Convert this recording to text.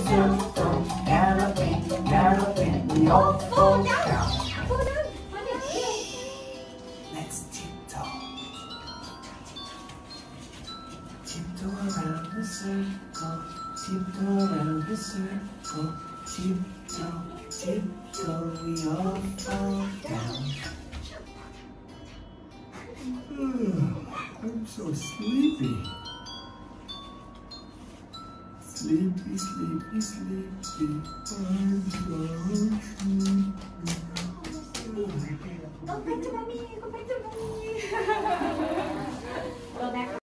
circle, galloping, galloping, we all fall down. Let's tiptoe. Tiptoe around the circle, tiptoe around the circle, tiptoe, tiptoe, we all fall down. I'm so sleepy. Sleepy, sleepy, sleepy. I'm so sleepy. Go back to mommy. Go back to mommy.